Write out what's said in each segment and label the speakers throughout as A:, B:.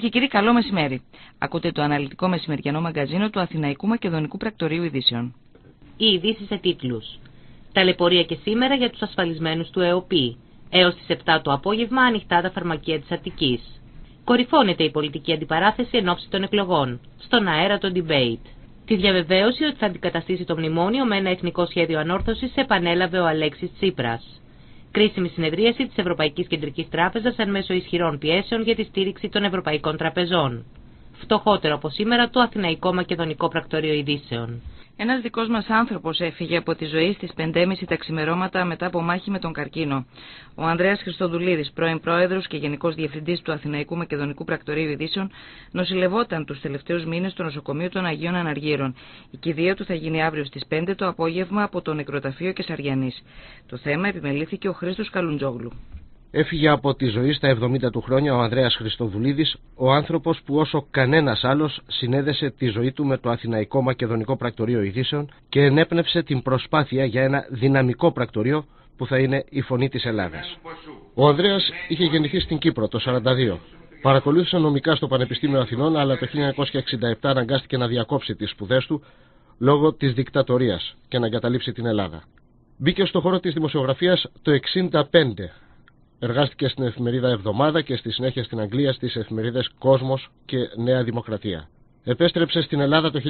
A: και κύριοι, καλό μεσημέρι. Ακούτε το αναλυτικό μεσημεριανό μαγκαζίνο του Αθηναϊκού Μακεδονικού Πρακτορείου Ειδήσεων.
B: Οι ειδήσεις σε τίτλους. Ταλαιπωρία και σήμερα για τους ασφαλισμένους του ΕΟΠΗ. Έως τις 7 το απόγευμα ανοιχτά τα φαρμακεία της Αττικής. Κορυφώνεται η πολιτική αντιπαράθεση εν ώψη των εκλογών. Στον αέρα το debate. Τη διαβεβαίωση ότι θα αντικαταστήσει το μνημόνιο με ένα εθνικό σχέδιο ανόρθωσης επανέλαβε ο Αλέξης Τσίπρας. Κρίσιμη συνεδρίαση της Ευρωπαϊκής Κεντρικής Τράπεζας εν μέσω ισχυρών πιέσεων για τη στήριξη των ευρωπαϊκών τραπεζών. Φτωχότερο από σήμερα το Αθηναϊκό Μακεδονικό Πρακτορείο Ειδήσεων.
A: Ένας δικός μας άνθρωπος έφυγε από τη ζωή στις 5:30 τα ξημερώματα μετά από μάχη με τον καρκίνο. Ο Ανδρέας Χριστοδουλίδης, πρώην πρόεδρος και γενικός διευθυντής του Αθηναϊκού Μακεδονικού Πρακτορείου Ειδήσεων, νοσηλευόταν τους τελευταίους μήνες στο νοσοκομείο των Αγίων Αναργύρων. Η κηδεία του θα γίνει αύριο στις 5 το απόγευμα από το νεκροταφείο Κεσαριανής. Το θέμα επιμελήθηκε ο Χρήστος Καλουντζόγλου.
C: Έφυγε από τη ζωή στα 70 του χρόνια ο Ανδρέας Χριστοδουλίδης, ο άνθρωπος που όσο κανένας άλλος συνέδεσε τη ζωή του με το Αθηναϊκό Μακεδονικό Πρακτορείο Ειδήσεων και ενέπνευσε την προσπάθεια για ένα δυναμικό πρακτορείο που θα είναι η φωνή της Ελλάδας. Ο Ανδρέας είχε γεννηθεί στην Κύπρο το 1942. Παρακολούθησε νομικά στο Πανεπιστήμιο Αθηνών, αλλά το 1967 αναγκάστηκε να διακόψει τις σπουδές του λόγω της δικτατορίας και να εγκαταλείψει την Ελλάδα. Μπήκε στο χώρο της δημοσιογραφίας το 1965. Εργάστηκε στην εφημερίδα Εβδομάδα και στη συνέχεια στην Αγγλία στις εφημερίδες Κόσμος και Νέα Δημοκρατία. Επέστρεψε στην Ελλάδα το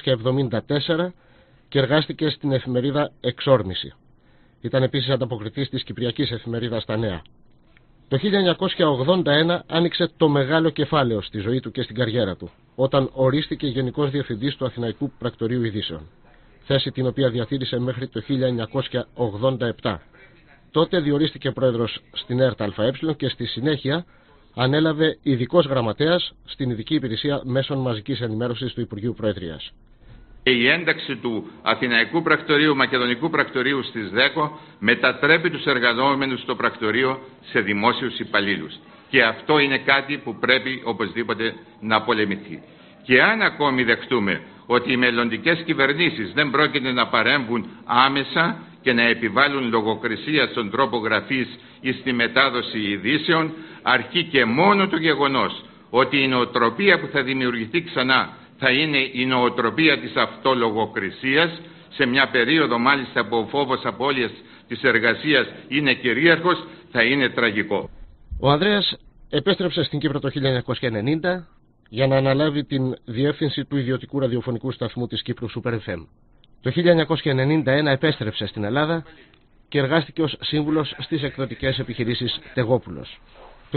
C: 1974 και εργάστηκε στην εφημερίδα Εξόρμηση. Ήταν επίσης ανταποκριτής της κυπριακής εφημερίδας Τα Νέα. Το 1981 άνοιξε το μεγάλο κεφάλαιο στη ζωή του και στην καριέρα του, όταν ορίστηκε γενικός διευθυντής του Αθηναϊκού Πρακτορείου Ειδήσεων, θέση την οποία διατήρησε μέχρι το 1987. Τότε διορίστηκε πρόεδρος στην ΕΡΤ ΑΕ και στη συνέχεια ανέλαβε ειδικός γραμματέας στην Ειδική Υπηρεσία Μέσων Μαζικής Ενημέρωσης του Υπουργείου Προεδρίας.
D: Η ένταξη του Αθηναϊκού Πρακτορείου Μακεδονικού Πρακτορείου στις ΔΕΚΟ μετατρέπει τους εργαζόμενους στο πρακτορείο σε δημόσιους υπαλλήλους. Και αυτό είναι κάτι που πρέπει οπωσδήποτε να πολεμηθεί. Και αν ακόμη δεχτούμε ότι οι μελλοντικές κυβερνήσεις δεν πρόκειται να παρέμβουν άμεσα και να επιβάλλουν λογοκρισία στον τρόπο γραφής ή στη μετάδοση ειδήσεων, αρκεί και μόνο το γεγονός ότι η νοοτροπία που θα δημιουργηθεί ξανά θα είναι η νοοτροπία της αυτολογοκρισίας, σε μια περίοδο μάλιστα που ο φόβος απώλειας της εργασίας είναι κυρίαρχος, θα είναι τραγικό.
C: Ο Ανδρέας επέστρεψε στην Κύπρο το 1990 για να αναλάβει την διεύθυνση του ιδιωτικού ραδιοφωνικού σταθμού της Κύπρου Super FM. Το 1991 επέστρεψε στην Ελλάδα και εργάστηκε ως σύμβουλος στις εκδοτικές επιχειρήσεις Τεγόπουλος. Το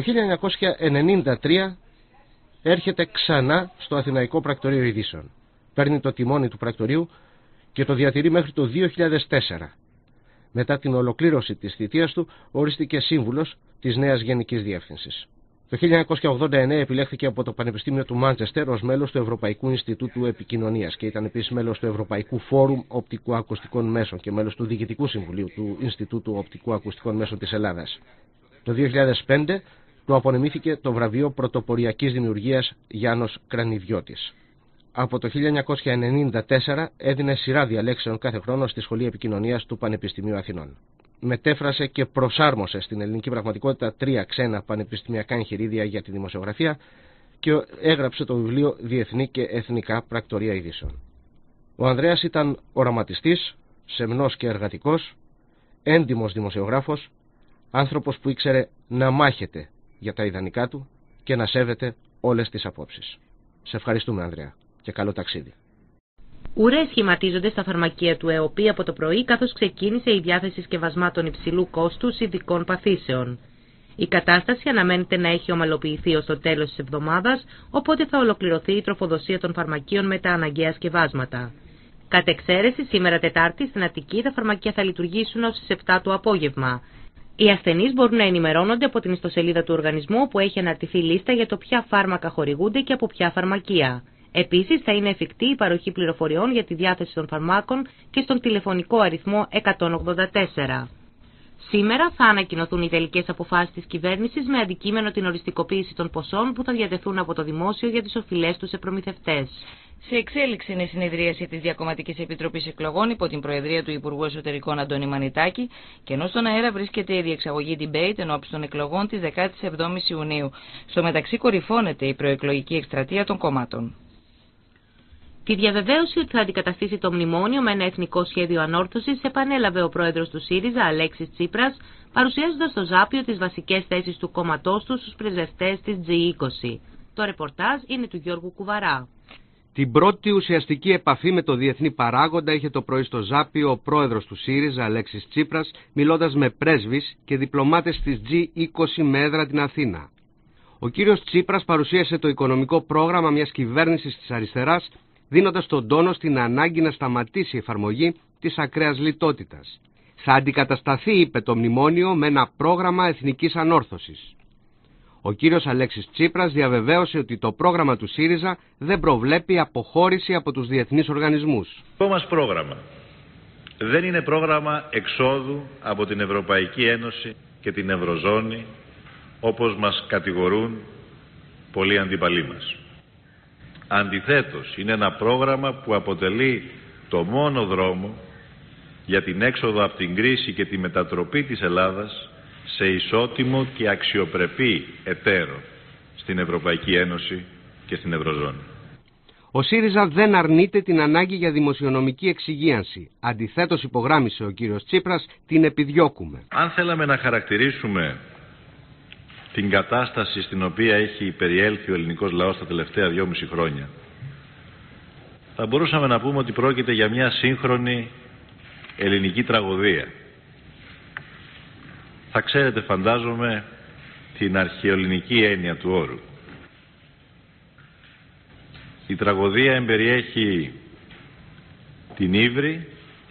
C: 1993 έρχεται ξανά στο Αθηναϊκό Πρακτορείο Ειδήσεων. Παίρνει το τιμόνι του πρακτορείου και το διατηρεί μέχρι το 2004. Μετά την ολοκλήρωση της θητείας του ορίστηκε σύμβουλος της νέας Γενικής Διεύθυνσης. Το 1989 επιλέχθηκε από το Πανεπιστήμιο του Μάντσεστερ ως μέλος του Ευρωπαϊκού Ινστιτούτου Επικοινωνίας και ήταν επίσης μέλος του Ευρωπαϊκού Φόρουμ Οπτικοακουστικών Μέσων και μέλος του Διοικητικού Συμβουλίου του Ινστιτούτου Οπτικοακουστικών Μέσων της Ελλάδας. Το 2005 του απονεμήθηκε το βραβείο Πρωτοποριακής Δημιουργίας Γιάννος Κρανιδιώτης. Από το 1994 έδινε σειρά διαλέξεων κάθε χρόνο στη Σχολή Επικοινωνίας του Πανεπιστημίου Αθηνών. Μετέφρασε και προσάρμοσε στην ελληνική πραγματικότητα 3 ξένα πανεπιστημιακά εγχειρίδια για τη δημοσιογραφία και έγραψε το βιβλίο Διεθνή και Εθνικά Πρακτορεία Ειδήσεων. Ο Ανδρέας ήταν οραματιστής, σεμνός και εργατικός, έντιμος δημοσιογράφος, άνθρωπος που ήξερε να μάχεται για τα ιδανικά του και να σέβεται όλες τις απόψεις. Σε ευχαριστούμε, Ανδρέα, και καλό ταξίδι.
B: Ουρές σχηματίζονται στα φαρμακεία του ΕΟΠΗ από το πρωί, καθώς ξεκίνησε η διάθεση συσκευασμάτων υψηλού κόστους ειδικών παθήσεων. Η κατάσταση αναμένεται να έχει ομαλοποιηθεί ως το τέλος της εβδομάδας, οπότε θα ολοκληρωθεί η τροφοδοσία των φαρμακείων με τα αναγκαία σκευάσματα. Κατ' εξαίρεση, σήμερα Τετάρτη στην Αττική τα φαρμακεία θα λειτουργήσουν ως τις 7 το απόγευμα. Οι ασθενείς μπορούν να ενημερώνονται από την ιστοσελίδα του οργανισμού, που έχει αναρτηθεί λίστα για το ποια φάρμακα χορηγούνται και από ποια φαρμακεία. Επίσης, θα είναι εφικτή η παροχή πληροφοριών για τη διάθεση των φαρμάκων και στον τηλεφωνικό αριθμό 184. Σήμερα θα ανακοινωθούν οι τελικές αποφάσεις της κυβέρνησης με αντικείμενο την οριστικοποίηση των ποσών που θα διατεθούν από το δημόσιο για τις οφειλές τους σε προμηθευτές.
A: Σε εξέλιξη είναι η συνεδρίαση της Διακομματικής Επιτροπής Εκλογών υπό την Προεδρία του Υπουργού Εσωτερικών Αντώνη Μανιτάκη, και ενώ στον αέρα βρίσκεται η διεξαγωγή debate ενώπιση των εκλογών της 17ης Ιουνίου. Στο μεταξύ κορυφώνεται η προεκλογική εκστρατεία των κομμάτων.
B: Τη διαβεβαίωση ότι θα αντικαταστήσει το μνημόνιο με ένα εθνικό σχέδιο ανόρθωσης επανέλαβε ο πρόεδρος του ΣΥΡΙΖΑ, Αλέξης Τσίπρας, παρουσιάζοντας στο Ζάπιο τις βασικές θέσεις του κόμματός του στους πρεσβευτές της G20. Το ρεπορτάζ είναι του Γιώργου Κουβαρά.
E: Την πρώτη ουσιαστική επαφή με το διεθνή παράγοντα είχε το πρωί στο Ζάπιο ο πρόεδρος του ΣΥΡΙΖΑ, Αλέξης Τσίπρας, μιλώντας με πρέσβεις και διπλωμάτες της G20 με έδρα την Αθήνα. Ο κύριος Τσίπρας παρουσίασε το οικονομικό πρόγραμμα μιας κυβέρνησης της αριστεράς, δίνοντας τον τόνο στην ανάγκη να σταματήσει η εφαρμογή της ακραίας λιτότητας. Θα αντικατασταθεί, είπε, το μνημόνιο με ένα πρόγραμμα εθνικής ανόρθωσης. Ο κύριος Αλέξης Τσίπρας διαβεβαίωσε ότι το πρόγραμμα του ΣΥΡΙΖΑ δεν προβλέπει αποχώρηση από τους διεθνείς οργανισμούς.
F: Το μας πρόγραμμα δεν είναι πρόγραμμα εξόδου από την Ευρωπαϊκή Ένωση και την Ευρωζώνη, όπως μας κατηγορούν πολλοί αντιπαλοί μας. Αντιθέτως, είναι ένα πρόγραμμα που αποτελεί το μόνο δρόμο για την έξοδο από την κρίση και τη μετατροπή της Ελλάδας σε ισότιμο και αξιοπρεπή εταίρο στην Ευρωπαϊκή Ένωση και στην Ευρωζώνη.
E: Ο ΣΥΡΙΖΑ δεν αρνείται την ανάγκη για δημοσιονομική εξυγίανση. Αντιθέτως, υπογράμμισε ο κύριος Τσίπρας, την επιδιώκουμε.
F: Αν θέλαμε να χαρακτηρίσουμε την κατάσταση στην οποία έχει περιέλθει ο ελληνικός λαός τα τελευταία 2,5 χρόνια, θα μπορούσαμε να πούμε ότι πρόκειται για μια σύγχρονη ελληνική τραγωδία. Θα ξέρετε, φαντάζομαι, την αρχαιοελληνική έννοια του όρου. Η τραγωδία εμπεριέχει την ύβρι,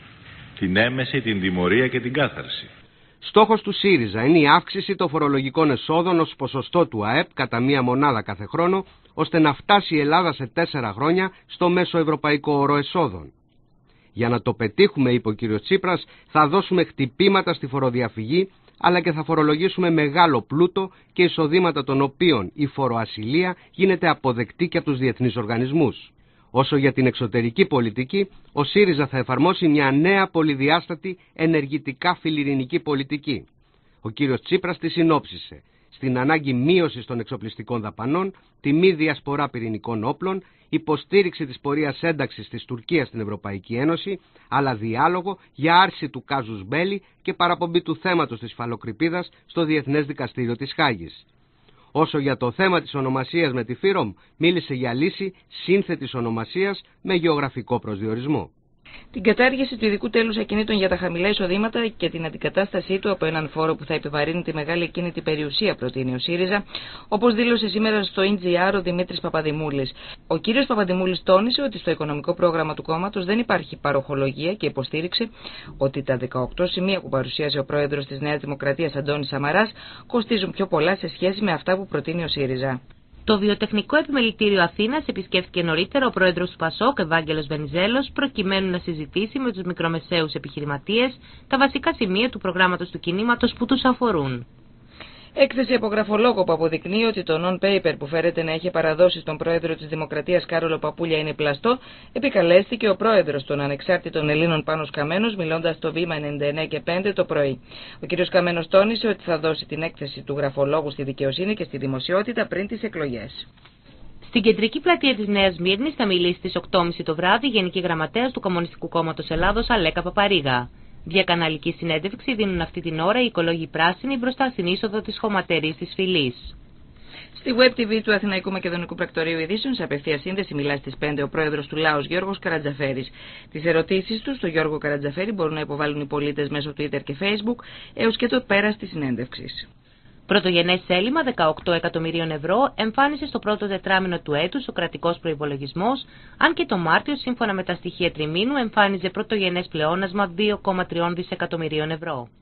F: την έμεση, την τιμωρία και την κάθαρση.
E: Στόχος του ΣΥΡΙΖΑ είναι η αύξηση των φορολογικών εσόδων ως ποσοστό του ΑΕΠ κατά μία μονάδα κάθε χρόνο, ώστε να φτάσει η Ελλάδα σε 4 χρόνια στο μέσο ευρωπαϊκό όρο εσόδων. Για να το πετύχουμε, είπε ο κ. Τσίπρας, θα δώσουμε χτυπήματα στη φοροδιαφυγή, αλλά και θα φορολογήσουμε μεγάλο πλούτο και εισοδήματα των οποίων η φοροασυλία γίνεται αποδεκτή και από τους διεθνείς οργανισμούς. Όσο για την εξωτερική πολιτική, ο ΣΥΡΙΖΑ θα εφαρμόσει μια νέα πολυδιάστατη ενεργητικά φιλιρινική πολιτική. Ο κύριος Τσίπρας τη συνόψισε στην ανάγκη μείωσης των εξοπλιστικών δαπανών, τη μη διασπορά πυρηνικών όπλων, υποστήριξη της πορείας ένταξης της Τουρκίας στην Ευρωπαϊκή Ένωση, αλλά διάλογο για άρση του κάζους μπέλι και παραπομπή του θέματος της υφαλοκρηπίδας στο Διεθνές Δικαστήριο της Χάγης. Όσο για το θέμα της ονομασίας με τη ΦΥΡΟΜ, μίλησε για λύση σύνθετης ονομασίας με γεωγραφικό προσδιορισμό.
A: Την κατάργηση του ειδικού τέλους ακινήτων για τα χαμηλά εισοδήματα και την αντικατάστασή του από έναν φόρο που θα επιβαρύνει τη μεγάλη ακίνητη περιουσία, προτείνει ο ΣΥΡΙΖΑ, όπως δήλωσε σήμερα στο NGR ο Δημήτρης Παπαδημούλης. Ο κύριος Παπαδημούλης τόνισε ότι στο οικονομικό πρόγραμμα του κόμματος δεν υπάρχει παροχολογία και υποστήριξε ότι τα 18 σημεία που παρουσίασε ο πρόεδρος της Νέας Δημοκρατίας Αντώνης Σαμαράς κοστίζουν πιο πολλά σε σχέση με αυτά που προτείνει ο ΣΥΡΙΖΑ.
B: Το Βιοτεχνικό Επιμελητήριο Αθήνας επισκέφθηκε νωρίτερα ο πρόεδρος του ΠΑΣΟΚ, Ευάγγελος Βενιζέλος, προκειμένου να συζητήσει με τους μικρομεσαίους επιχειρηματίες τα βασικά σημεία του προγράμματος του κινήματος που τους αφορούν.
A: Έκθεση από γραφολόγο που αποδεικνύει ότι το non-paper που φέρεται να έχει παραδώσει στον πρόεδρο της Δημοκρατίας Κάρολο Παπούλια είναι πλαστό, επικαλέστηκε ο πρόεδρος των Ανεξάρτητων Ελλήνων Πάνος Καμένος, μιλώντας στο Βήμα 99 και 5 το πρωί. Ο κ. Καμένος τόνισε ότι θα δώσει την έκθεση του γραφολόγου στη δικαιοσύνη και στη δημοσιότητα πριν τις εκλογές.
B: Στην κεντρική πλατεία της Νέας Σμύρνης θα μιλήσει στις 8.30 το βράδυ η Γενική Γραμματέας του Κομμουνιστικού Κόμματος Ελλάδος, Αλέκα Παπαρίγα. Διακαναλική συνέντευξη δίνουν αυτή την ώρα οι οικολόγοι πράσινοι μπροστά στην είσοδο της χωματερής της Φυλής.
A: Στη Web TV του Αθηναϊκού Μακεδονικού Πρακτορείου Ειδήσεων, σε απευθεία σύνδεση, μιλά στις 5 ο πρόεδρος του Λάος Γιώργος Καρατζαφέρης. Τις ερωτήσεις του στο Γιώργο Καρατζαφέρη μπορούν να υποβάλουν οι πολίτες μέσω Twitter και Facebook έως και το πέρας της συνέντευξης.
B: Πρωτογενές έλλειμμα 18 εκατομμυρίων ευρώ εμφάνισε στο πρώτο τετράμινο του έτους ο κρατικός προϋπολογισμός, αν και το Μάρτιο, σύμφωνα με τα στοιχεία τριμήνου, εμφάνιζε πρωτογενές πλεόνασμα 2,3 δισεκατομμυρίων ευρώ.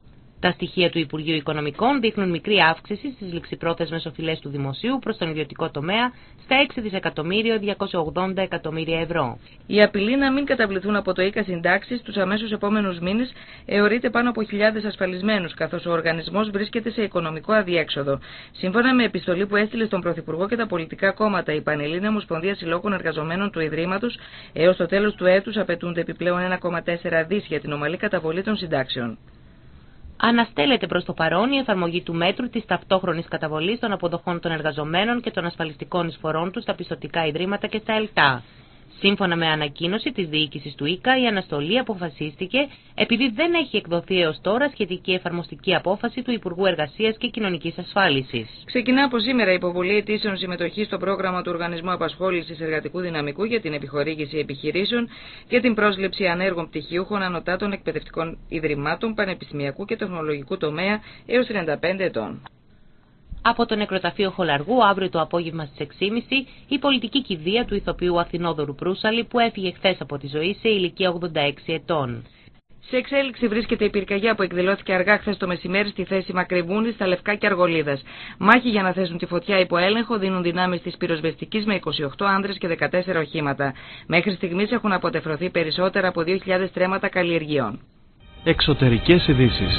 B: Τα στοιχεία του Υπουργείου Οικονομικών δείχνουν μικρή αύξηση στις ληξιπρόθεσμες οφειλές του δημοσίου προς τον ιδιωτικό τομέα στα 6.280 εκατομμύρια ευρώ.
A: Η απειλή να μην καταβληθούν από το ΙΚΑ συντάξεις τους αμέσως επόμενους μήνες αιωρείται πάνω από χιλιάδες ασφαλισμένους, καθώς ο οργανισμός βρίσκεται σε οικονομικό αδιέξοδο. Σύμφωνα με επιστολή που έστειλε στον Πρωθυπουργό και τα πολιτικά κόμματα, η Πανελλήνια Ομοσπονδία Συλλόγων Εργαζομένων του Ιδρύματος, έως το τέλος του έτους απαιτούνται επιπλέον 1,4 δις για την ομαλή καταβολή των συντάξεων.
B: Αναστέλλεται προς το παρόν η εφαρμογή του μέτρου της ταυτόχρονης καταβολής των αποδοχών των εργαζομένων και των ασφαλιστικών εισφορών τους στα πιστωτικά ιδρύματα και στα ΕΛΤΑ. Σύμφωνα με ανακοίνωση της διοίκησης του ΙΚΑ, η αναστολή αποφασίστηκε επειδή δεν έχει εκδοθεί έως τώρα σχετική εφαρμοστική απόφαση του Υπουργού Εργασίας και Κοινωνικής Ασφάλισης.
A: Ξεκινά από σήμερα η υποβολή αιτήσεων συμμετοχής στο πρόγραμμα του Οργανισμού Απασχόλησης Εργατικού Δυναμικού για την επιχορήγηση επιχειρήσεων και την πρόσληψη ανέργων πτυχιούχων ανωτάτων εκπαιδευτικών ιδρυμάτων πανεπιστημιακού και τεχνολογικού τομέα έως 35 ετών.
B: Από το νεκροταφείο Χολαργού, αύριο το απόγευμα στις 6.30, η πολιτική κηδεία του ηθοποιού Αθηνόδωρου Προύσαλη, που έφυγε χθες από τη ζωή σε ηλικία 86 ετών.
A: Σε εξέλιξη βρίσκεται η πυρκαγιά που εκδηλώθηκε αργά χθες το μεσημέρι στη θέση Μακρυβούνη, στα Λευκά και Αργολίδας. Μάχη για να θέσουν τη φωτιά υπό έλεγχο δίνουν δυνάμεις της πυροσβεστικής με 28 άνδρες και 14 οχήματα. Μέχρι στιγμής έχουν αποτεφρωθεί περισσότερα από 2.000 στρέμματα καλλιεργειών.
G: Εξωτερικές ειδήσεις.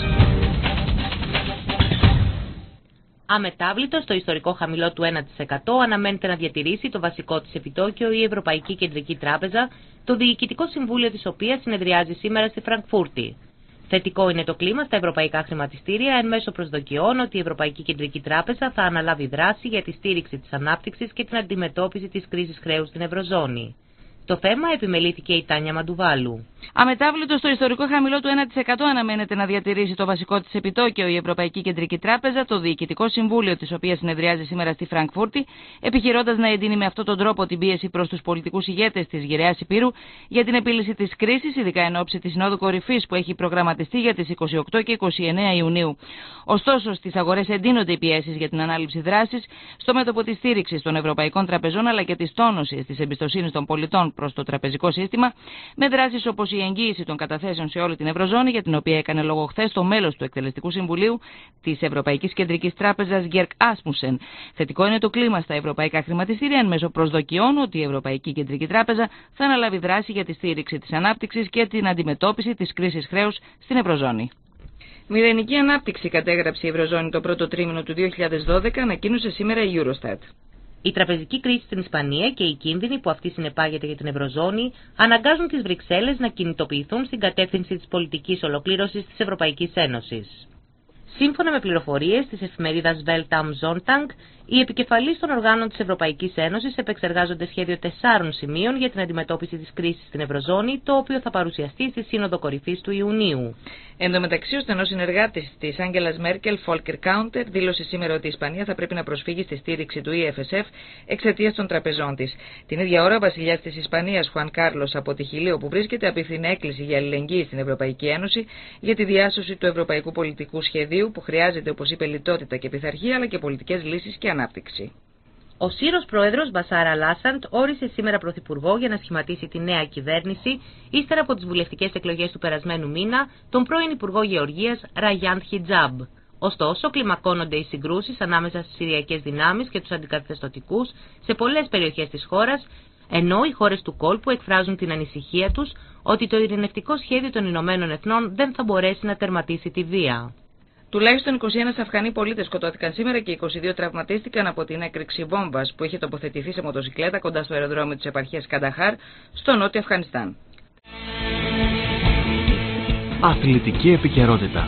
B: Αμετάβλητο στο ιστορικό χαμηλό του 1% αναμένεται να διατηρήσει το βασικό της επιτόκιο η Ευρωπαϊκή Κεντρική Τράπεζα, το Διοικητικό Συμβούλιο της οποίας συνεδριάζει σήμερα στη Φραγκφούρτη. Θετικό είναι το κλίμα στα ευρωπαϊκά χρηματιστήρια εν μέσω προσδοκιών ότι η Ευρωπαϊκή Κεντρική Τράπεζα θα αναλάβει δράση για τη στήριξη της ανάπτυξης και την αντιμετώπιση της κρίσης χρέους στην Ευρωζώνη. Το θέμα επιμελήθηκε η Τάνια Μαντουβάλου.
A: Αμετάβλητο στο ιστορικό χαμηλό του 1% αναμένεται να διατηρήσει το βασικό της επιτόκιο η Ευρωπαϊκή Κεντρική Τράπεζα, το Διοικητικό Συμβούλιο της οποίας συνεδριάζει σήμερα στη Φραγκφούρτη, επιχειρώντας να εντείνει με αυτόν τον τρόπο την πίεση προς τους πολιτικούς ηγέτες της γυραιάς Υπήρου για την επίλυση της κρίσης, ειδικά εν ώψη της Συνόδου Κορυφής που έχει προγραμματιστεί για τις 28 και 29 Ιουνίου. Ωστόσο, στις αγορές εντείνονται οι πιέσεις για την ανάληψη δράσης στο μέτωπο της στήριξης των ευρωπαϊκών τραπεζών αλλά και της τόνωσης της εμπιστοσύνης των πολιτών προς το τραπεζικό σύστημα, με δράσεις όπως η εγγύηση των καταθέσεων σε όλη την Ευρωζώνη, για την οποία έκανε λόγο χθες το μέλος του Εκτελεστικού Συμβουλίου της Ευρωπαϊκής Κεντρικής Τράπεζας Γκέρκ Άσμουσεν. Θετικό είναι το κλίμα στα ευρωπαϊκά χρηματιστήρια εν μέσω προσδοκιών ότι η Ευρωπαϊκή Κεντρική Τράπεζα θα αναλάβει δράση για τη στήριξη της ανάπτυξης και την αντιμετώπιση της κρίσης χρέους στην Ευρωζώνη. Μηδενική ανάπτυξη κατέγραψε η Ευρωζώνη το πρώτο τρίμηνο του 2012, ανακοίνωσε σήμερα η Eurostat.
B: Η τραπεζική κρίση στην Ισπανία και οι κίνδυνοι που αυτή συνεπάγεται για την Ευρωζώνη αναγκάζουν τις Βρυξέλλες να κινητοποιηθούν στην κατεύθυνση της πολιτικής ολοκλήρωσης της Ευρωπαϊκής Ένωσης. Σύμφωνα με πληροφορίες της εφημερίδας Welt am Sonntag, οι επικεφαλείς των οργάνων της Ευρωπαϊκής Ένωσης επεξεργάζονται σχέδιο 4 σημείων για την αντιμετώπιση της κρίσης στην Ευρωζώνη, το οποίο θα παρουσιαστεί στη Σύνοδο Κορυφής του Ιουνίου.
A: Εν τω μεταξύ, ο στενός συνεργάτης της Άγγελας Μέρκελ, Φόλκερ Κάουντερ, δήλωσε σήμερα ότι η Ισπανία θα πρέπει να προσφύγει στη στήριξη του EFSF εξαιτίας των τραπεζών της. Την ίδια ώρα, ο βασιλιάς της Ισπανίας, Χουάν Κάρλος, από τη Χιλή, όπου βρίσκεται, απίθυνε έκκληση για αλληλεγγύη στην Ευρωπαϊκή Ένωση για τη διάσωση του ευρωπαϊκού πολιτικού σχεδίου, που χρειάζεται, όπως είπε, λιτότητα και πειθαρχία, αλλά και πολιτικές λύσεις και ανάπτυξη.
B: Ο Σύρος πρόεδρος Μπασάρ Αλ-Άσαντ όρισε σήμερα πρωθυπουργό για να σχηματίσει τη νέα κυβέρνηση, ύστερα από τις βουλευτικές εκλογές του περασμένου μήνα, τον πρώην Υπουργό Γεωργίας Ραγιάντ Χιτζάμπ. Ωστόσο, κλιμακώνονται οι συγκρούσεις ανάμεσα στις Συριακές δυνάμεις και τους αντικαθεστωτικούς σε πολλές περιοχές της χώρας, ενώ οι χώρες του κόλπου εκφράζουν την ανησυχία τους ότι το ειρηνευτικό σχέδιο των Ηνωμένων Εθνών δεν θα μπορέσει να τερματίσει τη βία.
A: Τουλάχιστον 21 Αφγανοί πολίτες σκοτώθηκαν σήμερα και 22 τραυματίστηκαν από την έκρηξη βόμβας που είχε τοποθετηθεί σε μοτοσυκλέτα κοντά στο αεροδρόμιο της επαρχίας Κανταχάρ, στο νότιο Αφγανιστάν.
G: Αθλητική επικαιρότητα.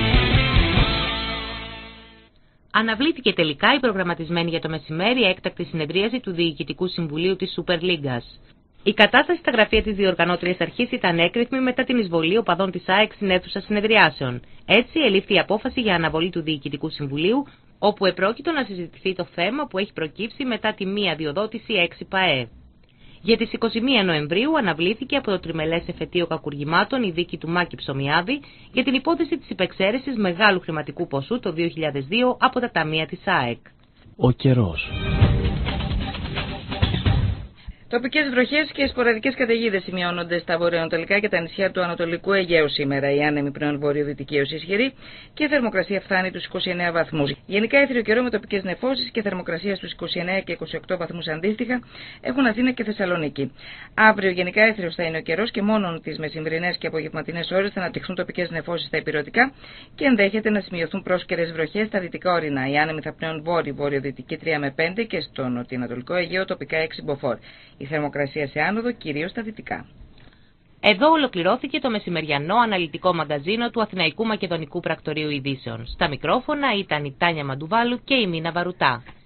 B: Αναβλήθηκε τελικά η προγραμματισμένη για το μεσημέρι έκτακτη συνεδρίαση του Διοικητικού Συμβουλίου της Σούπερ Λίγκας. Η κατάσταση στα γραφεία της διοργανώτριας αρχής ήταν έκρηθμη μετά την εισβολή οπαδών της ΑΕΚ στην αίθουσα συνεδριάσεων. Έτσι, ελήφθη η απόφαση για αναβολή του Διοικητικού Συμβουλίου, όπου επρόκειτο να συζητηθεί το θέμα που έχει προκύψει μετά τη μία διοδότηση 6 ΠΑΕ. Για τις 21 Νοεμβρίου αναβλήθηκε από το τριμελές εφετείο κακουργημάτων η δίκη του Μάκη Ψωμιάδη για την υπόθεση της υπεξαίρεσης μεγάλου χρηματικού ποσού το 2002 από τα ταμεία της ΑΕΚ.
G: Ο καιρός.
A: Τοπικές βροχές και σποραδικές καταιγίδες σημειώνονται στα βορειοανατολικά και τα νησιά του Ανατολικού Αιγαίου σήμερα. Η άνεμη πλέον βορειοδυτική έως ισχυρή και η θερμοκρασία φτάνει τους 29 βαθμούς. Γενικά έθριο καιρό με τοπικές νεφώσεις και θερμοκρασία στους 29 και 28 βαθμούς αντίστοιχα έχουν Αθήνα και Θεσσαλονίκη. Αύριο γενικά έθριος θα είναι ο καιρός και μόνο τις μεσημβρινές και απογευματινές ώρες θα αναπτυχθούν τοπικές νεφώσεις στα ηπειρωτικά και ενδέχεται να σημειωθούν πρόσκαιρες βροχές στα δυτικά ορεινά. Η άνεμη θα πνέουν βορειοδυτική 3 με 5 και στο νοτιοανατολικό Αιγαίο τοπικά 6 μποφόρ. Η θερμοκρασία σε άνοδο κυρίως στα δυτικά.
B: Εδώ ολοκληρώθηκε το μεσημεριανό αναλυτικό μαγκαζίνο του Αθηναϊκού Μακεδονικού Πρακτορείου Ειδήσεων. Στα μικρόφωνα ήταν η Τάνια Μαντουβάλου και η Μίνα Βαρουτά.